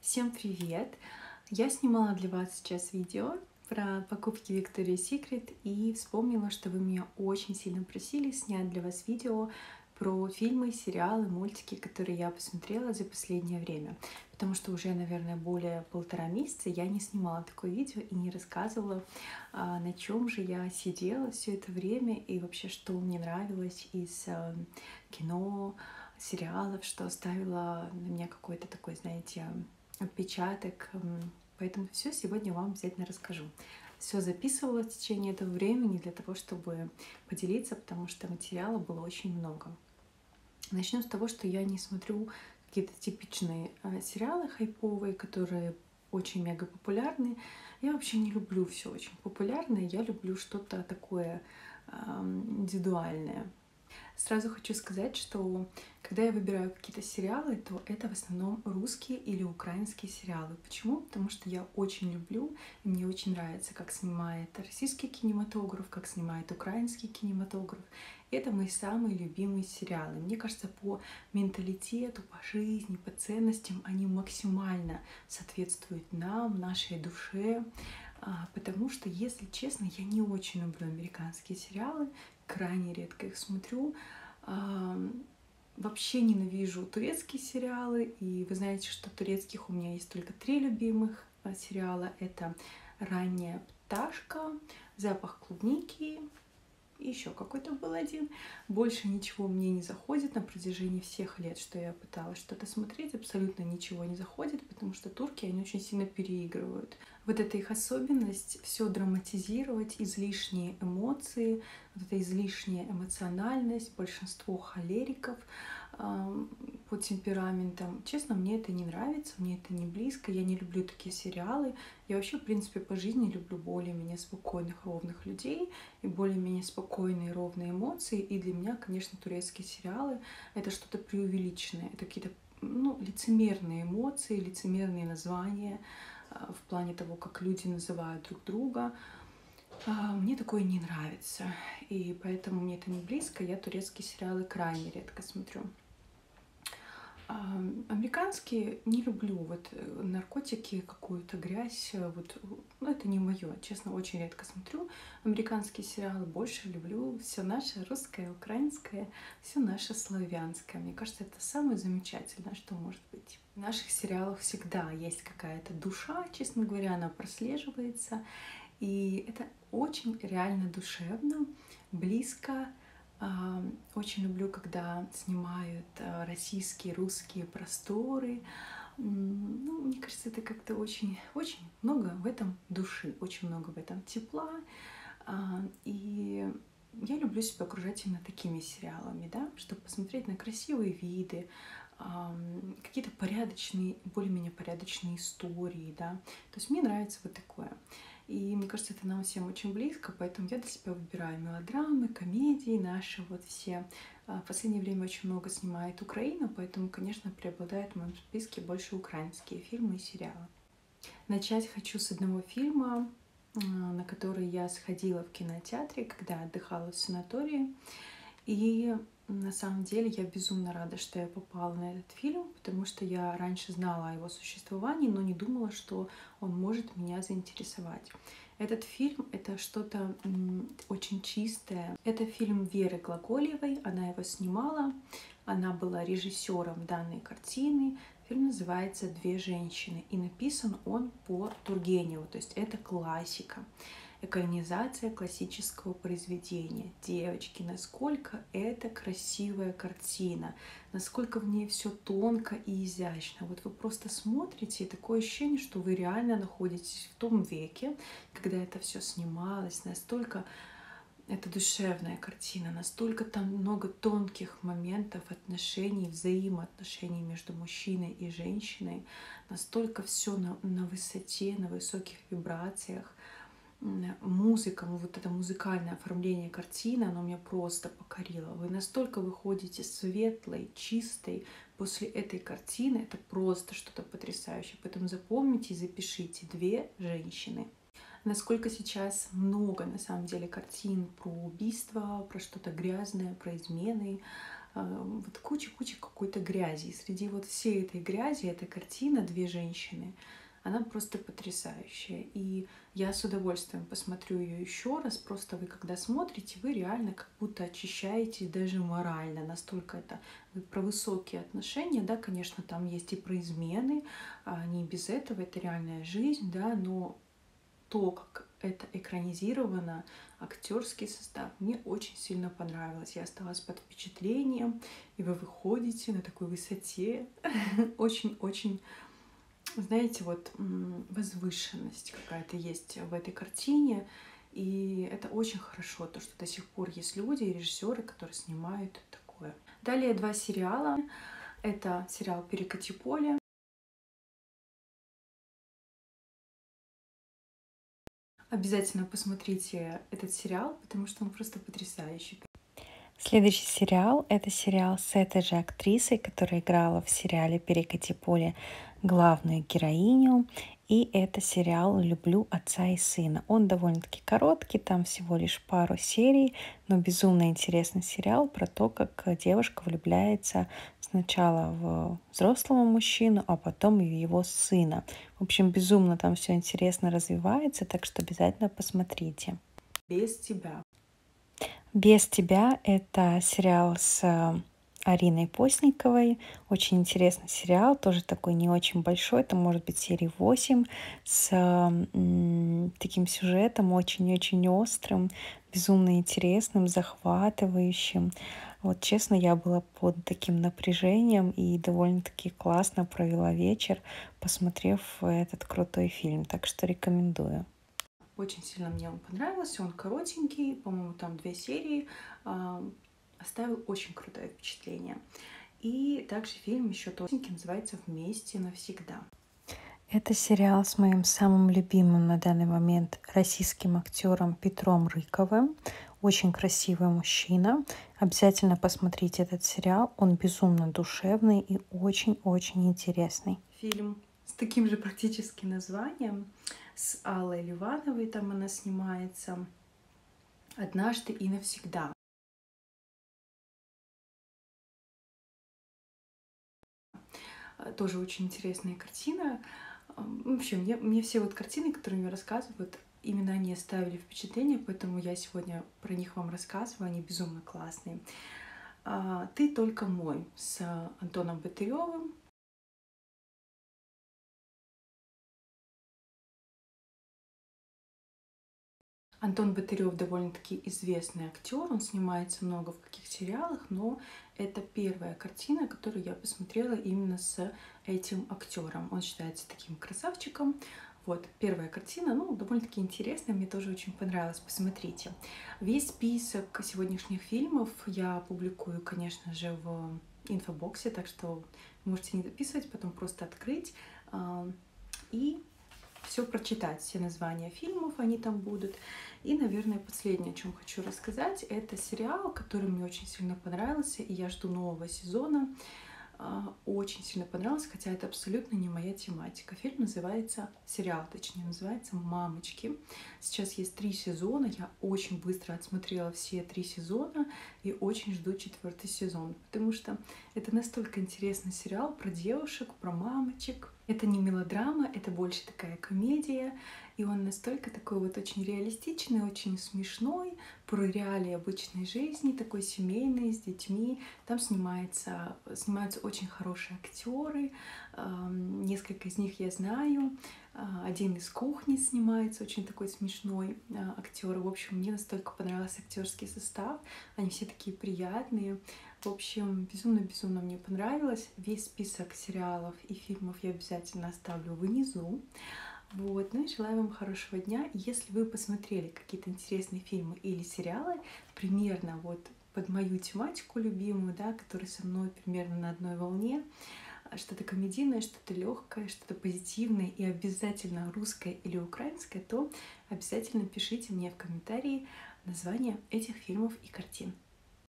Всем привет! Я снимала для вас сейчас видео про покупки Victoria's Secret и вспомнила, что вы меня очень сильно просили снять для вас видео про фильмы, сериалы, мультики, которые я посмотрела за последнее время. Потому что уже, наверное, более 1,5 месяца я не снимала такое видео и не рассказывала, на чем же я сидела все это время и вообще, что мне нравилось из кино, сериалов, что оставило на меня какой-то такой, знаете, отпечаток. Поэтому все сегодня вам обязательно расскажу. Все записывала в течение этого времени для того, чтобы поделиться, потому что материала было очень много. Начнем с того, что я не смотрю какие-то типичные сериалы хайповые, которые очень мега популярны. Я вообще не люблю все очень популярное, я люблю что-то такое индивидуальное. Сразу хочу сказать, что когда я выбираю какие-то сериалы, то это в основном русские или украинские сериалы. Почему? Потому что я очень люблю, и мне очень нравится, как снимает российский кинематограф, как снимает украинский кинематограф. Это мои самые любимые сериалы. Мне кажется, по менталитету, по жизни, по ценностям они максимально соответствуют нам, нашей душе. Потому что, если честно, я не очень люблю американские сериалы, крайне редко их смотрю. Вообще ненавижу турецкие сериалы, и вы знаете, что турецких у меня есть только 3 любимых сериала. Это «Ранняя пташка», «Запах клубники», и еще какой-то был один. Больше ничего мне не заходит на протяжении всех лет, что я пыталась что-то смотреть. Абсолютно ничего не заходит, потому что турки, они очень сильно переигрывают. Вот это их особенность — все драматизировать, излишние эмоции, вот эта излишняя эмоциональность, большинство холериков по темпераментам. Честно, мне это не нравится, мне это не близко, я не люблю такие сериалы. Я вообще, в принципе, по жизни люблю более-менее спокойных, ровных людей и более-менее спокойные, ровные эмоции. И для меня, конечно, турецкие сериалы — это что-то преувеличенное, это какие-то лицемерные эмоции, лицемерные названия в плане того, как люди называют друг друга. Мне такое не нравится, и поэтому мне это не близко. Я турецкие сериалы крайне редко смотрю. Американские не люблю, вот наркотики, какую-то грязь, это не мое. Честно, очень редко смотрю американские сериалы, больше люблю все наше русское, украинское, все наше славянское. Мне кажется, это самое замечательное, что может быть. В наших сериалах всегда есть какая-то душа, честно говоря, она прослеживается, и это очень реально душевно, близко. Очень люблю, когда снимают российские, русские просторы. Мне кажется, это как-то очень, очень много в этом души, очень много в этом тепла. И я люблю себя окружать именно такими сериалами, да, чтобы посмотреть на красивые виды, какие-то порядочные, более-менее порядочные истории, да. То есть мне нравится вот такое. И мне кажется, это нам всем очень близко, поэтому я для себя выбираю мелодрамы, комедии наши вот все. В последнее время очень много снимает Украина, поэтому, конечно, преобладают в моем списке больше украинские фильмы и сериалы. Начать хочу с одного фильма, на который я сходила в кинотеатре, когда отдыхала в санатории. И на самом деле я безумно рада, что я попала на этот фильм, потому что я раньше знала о его существовании, но не думала, что он может меня заинтересовать. Этот фильм — это что-то очень чистое. Это фильм Веры Глаголевой, она его снимала, она была режиссером данной картины. Фильм называется «Две женщины», и написан он по Тургеневу, то есть это классика. Экранизация классического произведения. Девочки, насколько это красивая картина, насколько в ней все тонко и изящно. Вот вы просто смотрите, и такое ощущение, что вы реально находитесь в том веке, когда это все снималось, настолько это душевная картина, настолько там много тонких моментов отношений, взаимоотношений между мужчиной и женщиной, настолько все на высоте, на высоких вибрациях. Музыка, вот это музыкальное оформление картины, оно меня просто покорило. Вы настолько выходите светлой, чистой после этой картины, это просто что-то потрясающее. Поэтому запомните и запишите «Две женщины». Насколько сейчас много, на самом деле, картин про убийства, про что-то грязное, про измены, вот куча какой-то грязи. И среди вот всей этой грязи эта картина «Две женщины», она просто потрясающая. И я с удовольствием посмотрю ее еще раз. Просто вы, когда смотрите, вы реально как будто очищаетесь даже морально. Настолько это про высокие отношения, да, конечно, там есть и про измены, не без этого, это реальная жизнь, да, но то, как это экранизировано, актерский состав, мне очень сильно понравилось. Я осталась под впечатлением, и вы выходите на такой высоте. Очень-очень, знаете, вот возвышенность какая-то есть в этой картине. И это очень хорошо, то, что до сих пор есть люди и режиссеры, которые снимают такое. Далее 2 сериала. Это сериал «Перекати поле». Обязательно посмотрите этот сериал, потому что он просто потрясающий. Следующий сериал — это сериал с этой же актрисой, которая играла в сериале «Перекати поле» главную героиню. И это сериал «Люблю отца и сына». Он довольно-таки короткий, там всего лишь пару серий, но безумно интересный сериал про то, как девушка влюбляется сначала в взрослого мужчину, а потом и в его сына. В общем, безумно там все интересно развивается, так что обязательно посмотрите. «Без тебя». «Без тебя» — это сериал с Ариной Постниковой. Очень интересный сериал, тоже такой не очень большой, это может быть серии 8, с таким сюжетом очень-очень острым, безумно интересным, захватывающим. Вот честно, я была под таким напряжением и довольно-таки классно провела вечер, посмотрев этот крутой фильм, так что рекомендую. Очень сильно мне он понравился. Он коротенький, по-моему, там 2 серии. Оставил очень крутое впечатление. И также фильм еще тоненький, называется «Вместе навсегда». Это сериал с моим самым любимым на данный момент российским актером Петром Рыковым. Очень красивый мужчина. Обязательно посмотрите этот сериал. Он безумно душевный и очень-очень интересный. Фильм с таким же практически названием, с Аллой Ливановой, там она снимается, «Однажды и навсегда». Тоже очень интересная картина. Вообще, мне все вот картины, которые мне рассказывают, именно они оставили впечатление, поэтому я сегодня про них вам рассказываю, они безумно классные. «Ты только мой» с Антоном Батыревым. Антон Батырев довольно-таки известный актер, он снимается много в каких сериалах, но это первая картина, которую я посмотрела именно с этим актером. Он считается таким красавчиком. Вот, первая картина, ну, довольно-таки интересная, мне тоже очень понравилось, посмотрите. Весь список сегодняшних фильмов я публикую, конечно же, в инфобоксе, так что можете не записывать, потом просто открыть и все прочитать, все названия фильмов, они там будут. И, наверное, последнее, о чем хочу рассказать, это сериал, который мне очень сильно понравился, и я жду нового сезона. Очень сильно понравился, хотя это абсолютно не моя тематика. Фильм называется, сериал точнее, называется «Мамочки». Сейчас есть 3 сезона, я очень быстро отсмотрела все 3 сезона и очень жду 4-й сезон, потому что это настолько интересный сериал про девушек, про мамочек. Это не мелодрама, это больше такая комедия, и он настолько такой вот очень реалистичный, очень смешной, про реалии обычной жизни, такой семейный, с детьми. Там снимаются очень хорошие актеры, несколько из них я знаю. Один из «Кухни» снимается, очень такой смешной актер. В общем, мне настолько понравился актерский состав, они все такие приятные. В общем, безумно-безумно мне понравилось. Весь список сериалов и фильмов я обязательно оставлю внизу. Вот, ну и желаю вам хорошего дня. Если вы посмотрели какие-то интересные фильмы или сериалы, примерно вот под мою тематику любимую, да, которые со мной примерно на одной волне, что-то комедийное, что-то легкое, что-то позитивное и обязательно русское или украинское, то обязательно пишите мне в комментарии названия этих фильмов и картин.